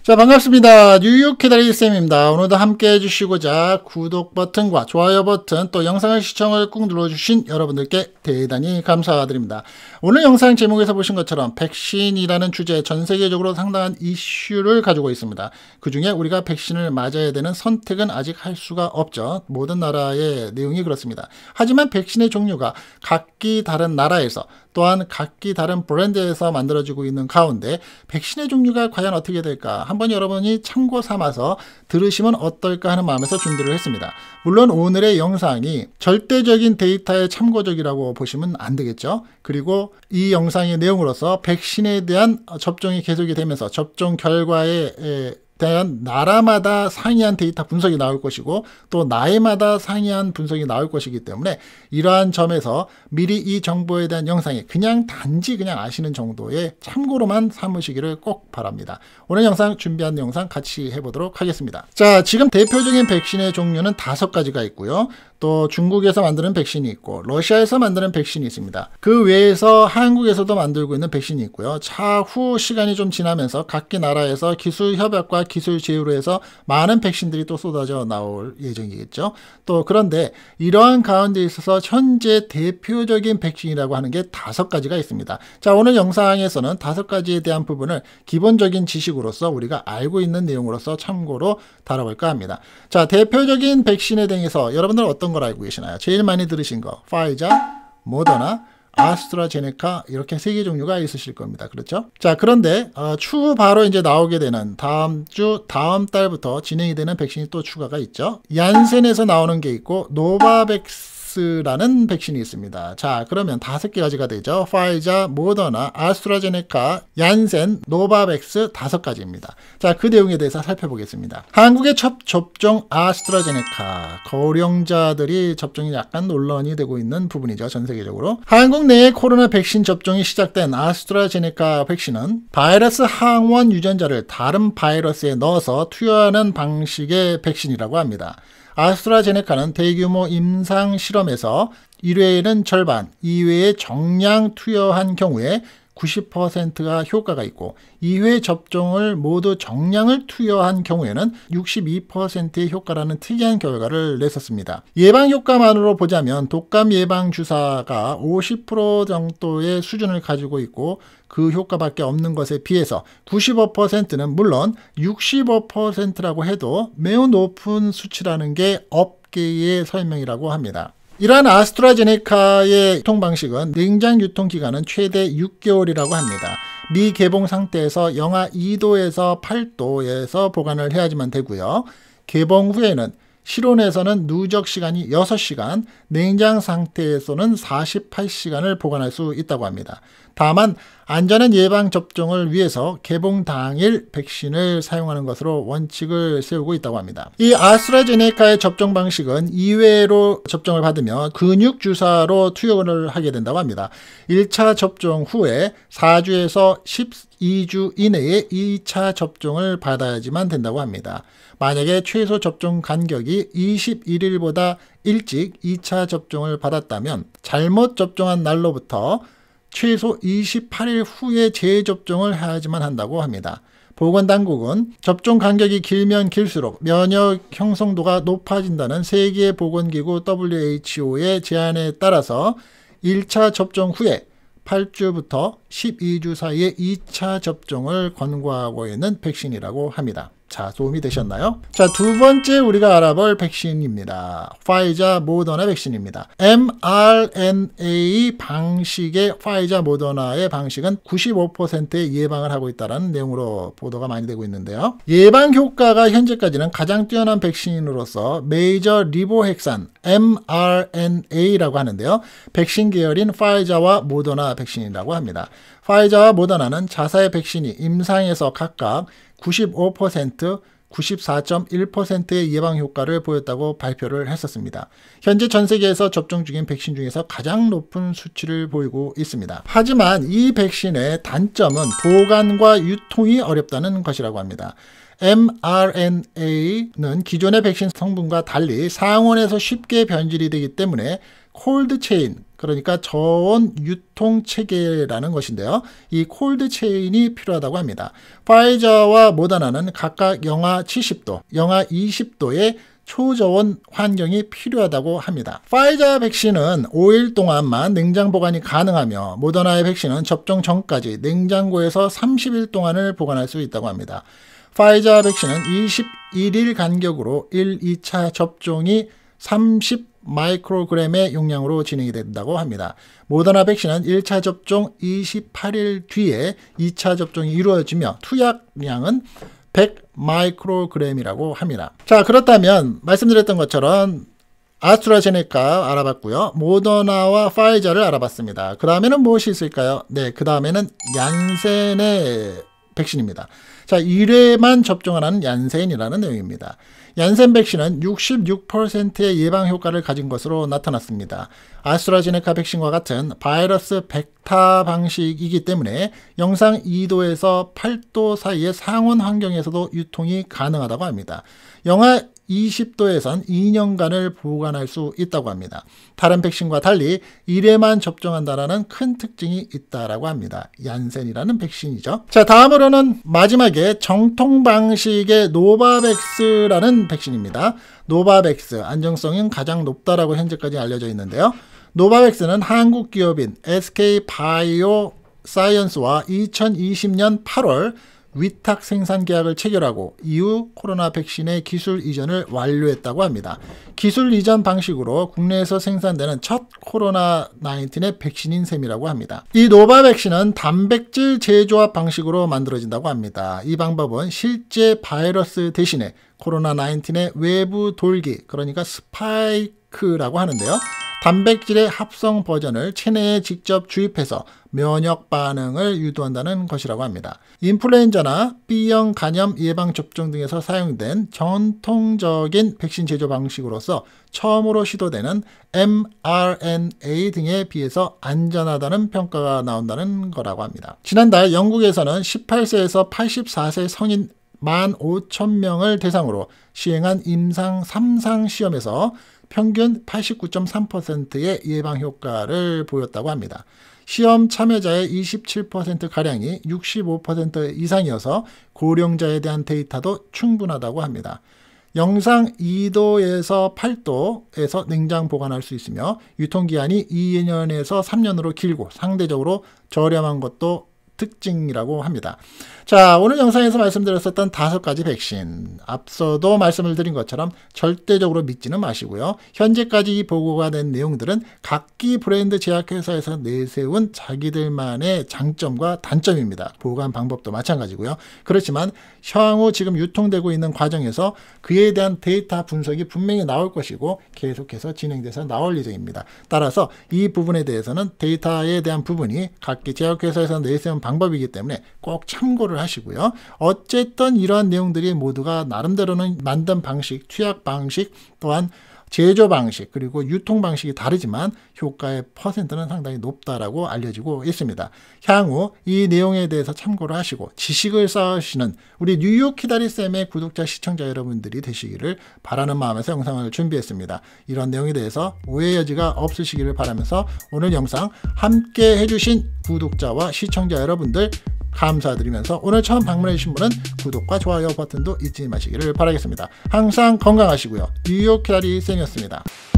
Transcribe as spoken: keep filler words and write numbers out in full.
자, 반갑습니다. 뉴욕 캐다리쌤입니다. 오늘도 함께 해주시고자 구독 버튼과 좋아요 버튼 또 영상을 시청을 꾹 눌러주신 여러분들께 대단히 감사드립니다. 오늘 영상 제목에서 보신 것처럼 백신이라는 주제, 전 세계적으로 상당한 이슈를 가지고 있습니다. 그 중에 우리가 백신을 맞아야 되는 선택은 아직 할 수가 없죠. 모든 나라의 내용이 그렇습니다. 하지만 백신의 종류가 각기 다른 나라에서 또한 각기 다른 브랜드에서 만들어지고 있는 가운데 백신의 종류가 과연 어떻게 될까 한번 여러분이 참고 삼아서 들으시면 어떨까 하는 마음에서 준비를 했습니다. 물론 오늘의 영상이 절대적인 데이터에 참고적이라고 보시면 안 되겠죠. 그리고 이 영상의 내용으로서 백신에 대한 접종이 계속이 되면서 접종 결과에 대한 나라마다 상이한 데이터 분석이 나올 것이고 또 나이마다 상이한 분석이 나올 것이기 때문에 이러한 점에서 미리 이 정보에 대한 영상이 그냥 단지 그냥 아시는 정도의 참고로만 삼으시기를 꼭 바랍니다. 오늘 영상 준비한 영상 같이 해보도록 하겠습니다. 자, 지금 대표적인 백신의 종류는 다섯 가지가 있고요. 또 중국에서 만드는 백신이 있고 러시아에서 만드는 백신이 있습니다. 그 외에서 한국에서도 만들고 있는 백신이 있고요. 차후 시간이 좀 지나면서 각기 나라에서 기술 협약과 기술 제휴로 해서 많은 백신들이 또 쏟아져 나올 예정이겠죠. 또 그런데 이러한 가운데 있어서 현재 대표적인 백신이라고 하는 게 다섯 가지가 있습니다. 자, 오늘 영상에서는 다섯 가지에 대한 부분을 기본적인 지식으로서 우리가 알고 있는 내용으로서 참고로 다뤄볼까 합니다. 자, 대표적인 백신에 대해서 여러분들 어떤 걸 알고 계시나요? 제일 많이 들으신 거 파이자, 모더나, 아스트라제네카 이렇게 세 개 종류가 있으실 겁니다. 그렇죠? 자, 그런데 어, 추후 바로 이제 나오게 되는 다음 주 다음 달부터 진행이 되는 백신이 또 추가가 있죠. 얀센에서 나오는 게 있고 노바백스 라는 백신이 있습니다. 자, 그러면 다섯 가지가 되죠. 파이자, 모더나, 아스트라제네카, 얀센, 노바백스 다섯 가지입니다. 자, 그 내용에 대해서 살펴보겠습니다. 한국의 첫 접종 아스트라제네카, 고령자들이 접종이 약간 논란이 되고 있는 부분이죠. 전 세계적으로. 한국 내에 코로나 백신 접종이 시작된 아스트라제네카 백신은 바이러스 항원 유전자를 다른 바이러스에 넣어서 투여하는 방식의 백신이라고 합니다. 아스트라제네카는 대규모 임상 실험에서 일 회에는 절반, 이 회에 정량 투여한 경우에 구십 퍼센트가 효과가 있고 이 회 접종을 모두 정량을 투여한 경우에는 육십이 퍼센트의 효과라는 특이한 결과를 냈었습니다. 예방 효과만으로 보자면 독감 예방 주사가 오십 퍼센트 정도의 수준을 가지고 있고 그 효과밖에 없는 것에 비해서 구십오 퍼센트는 물론 육십오 퍼센트라고 해도 매우 높은 수치라는 게 업계의 설명이라고 합니다. 이러한 아스트라제네카의 유통 방식은 냉장 유통 기간은 최대 육 개월이라고 합니다. 미개봉 상태에서 영하 이 도에서 팔 도에서 보관을 해야지만 되고요. 개봉 후에는 실온에서는 누적 시간이 여섯 시간, 냉장 상태에서는 사십팔 시간을 보관할 수 있다고 합니다. 다만 안전한 예방 접종을 위해서 개봉 당일 백신을 사용하는 것으로 원칙을 세우고 있다고 합니다. 이 아스트라제네카의 접종 방식은 이 회로 접종을 받으면 근육 주사로 투여를 하게 된다고 합니다. 일 차 접종 후에 사 주에서 십이 주 이내에 이 차 접종을 받아야지만 된다고 합니다. 만약에 최소 접종 간격이 이십일 일보다 일찍 이 차 접종을 받았다면 잘못 접종한 날로부터 최소 이십팔 일 후에 재접종을 해야지만 한다고 합니다. 보건당국은 접종 간격이 길면 길수록 면역 형성도가 높아진다는 세계보건기구 더블유 에이치 오의 제안에 따라서 일 차 접종 후에 팔 주부터 십이 주 사이에 이 차 접종을 권고하고 있는 백신이라고 합니다. 자, 도움이 되셨나요? 자, 두 번째 우리가 알아볼 백신입니다. 파이자, 모더나 백신입니다. 엠알엔에이 방식의 파이자, 모더나의 방식은 구십오 퍼센트의 예방을 하고 있다는 내용으로 보도가 많이 되고 있는데요. 예방 효과가 현재까지는 가장 뛰어난 백신으로서 메이저 리보핵산 엠알엔에이라고 하는데요. 백신 계열인 파이자와 모더나 백신이라고 합니다. 파이자와 모더나는 자사의 백신이 임상에서 각각 구십오 퍼센트, 구십사 점 일 퍼센트의 예방 효과를 보였다고 발표를 했었습니다. 현재 전 세계에서 접종 중인 백신 중에서 가장 높은 수치를 보이고 있습니다. 하지만 이 백신의 단점은 보관과 유통이 어렵다는 것이라고 합니다. 엠알엔에이는 기존의 백신 성분과 달리 상온에서 쉽게 변질이 되기 때문에 콜드 체인, 그러니까 저온 유통 체계라는 것인데요. 이 콜드 체인이 필요하다고 합니다. 파이저와 모더나는 각각 영하 칠십 도, 영하 이십 도의 초저온 환경이 필요하다고 합니다. 파이자 백신은 오 일 동안만 냉장 보관이 가능하며 모더나의 백신은 접종 전까지 냉장고에서 삼십 일 동안을 보관할 수 있다고 합니다. 파이자 백신은 이십일 일 간격으로 일, 이 차 접종이 삼십 마이크로그램의 용량으로 진행이 된다고 합니다. 모더나 백신은 일 차 접종 이십팔 일 뒤에 이 차 접종이 이루어지며 투약량은 백 마이크로그램이라고 합니다. 자, 그렇다면 말씀드렸던 것처럼 아스트라제네카 알아봤고요. 모더나와 파이자를 알아봤습니다. 그 다음에는 무엇이 있을까요? 네, 그 다음에는 얀센의 백신입니다. 자, 일 회만 접종하는 얀센이라는 내용입니다. 얀센 백신은 육십육 퍼센트의 예방 효과를 가진 것으로 나타났습니다. 아스트라제네카 백신과 같은 바이러스 벡터 방식이기 때문에 영상 이 도에서 팔 도 사이의 상온 환경에서도 유통이 가능하다고 합니다. 영하 이십 도에선 이 년간을 보관할 수 있다고 합니다. 다른 백신과 달리 일 회만 접종한다는 큰 특징이 있다고 합니다. 얀센이라는 백신이죠. 자, 다음으로는 마지막에 정통 방식의 노바백스라는 백신입니다. 노바백스, 안정성은 가장 높다라고 현재까지 알려져 있는데요. 노바백스는 한국 기업인 에스케이바이오사이언스와 이천이십 년 팔 월 위탁 생산 계약을 체결하고 이후 코로나 백신의 기술 이전을 완료했다고 합니다. 기술 이전 방식으로 국내에서 생산되는 첫 코로나 십구의 백신인 셈이라고 합니다. 이 노바 백신은 단백질 재조합 방식으로 만들어진다고 합니다. 이 방법은 실제 바이러스 대신에 코로나 십구의 외부 돌기, 그러니까 스파이크라고 하는데요. 단백질의 합성 버전을 체내에 직접 주입해서 면역 반응을 유도한다는 것이라고 합니다. 인플루엔자나 B형 간염 예방 접종 등에서 사용된 전통적인 백신 제조 방식으로서 처음으로 시도되는 엠알엔에이 등에 비해서 안전하다는 평가가 나온다는 거라고 합니다. 지난달 영국에서는 십팔 세에서 팔십사 세 성인 만 오천 명을 대상으로 시행한 임상 삼 상 시험에서 평균 팔십구 점 삼 퍼센트의 예방 효과를 보였다고 합니다. 시험 참여자의 이십칠 퍼센트가량이 육십오 퍼센트 이상이어서 고령자에 대한 데이터도 충분하다고 합니다. 영상 이 도에서 팔 도에서 냉장 보관할 수 있으며 유통기한이 이 년에서 삼 년으로 길고 상대적으로 저렴한 것도 특징이라고 합니다. 자, 오늘 영상에서 말씀드렸었던 다섯 가지 백신, 앞서도 말씀을 드린 것처럼 절대적으로 믿지는 마시고요. 현재까지 이 보고가 된 내용들은 각기 브랜드 제약회사에서 내세운 자기들만의 장점과 단점입니다. 보관 방법도 마찬가지고요. 그렇지만 향후 지금 유통되고 있는 과정에서 그에 대한 데이터 분석이 분명히 나올 것이고 계속해서 진행돼서 나올 예정입니다. 따라서 이 부분에 대해서는 데이터에 대한 부분이 각기 제약회사에서 내세운 방법이기 때문에 꼭 참고를 하시고요. 어쨌든 이러한 내용들이 모두가 나름대로는 만든 방식, 투약 방식, 또한 제조 방식, 그리고 유통 방식이 다르지만 효과의 퍼센트는 상당히 높다라고 알려지고 있습니다. 향후 이 내용에 대해서 참고를 하시고 지식을 쌓으시는 우리 뉴욕 키다리쌤의 구독자, 시청자 여러분들이 되시기를 바라는 마음에서 영상을 준비했습니다. 이런 내용에 대해서 오해 여지가 없으시기를 바라면서 오늘 영상 함께 해주신 구독자와 시청자 여러분들 감사드리면서 오늘 처음 방문해 주신 분은 구독과 좋아요 버튼도 잊지 마시기를 바라겠습니다. 항상 건강하시고요. 뉴욕 키다리 쌤이었습니다.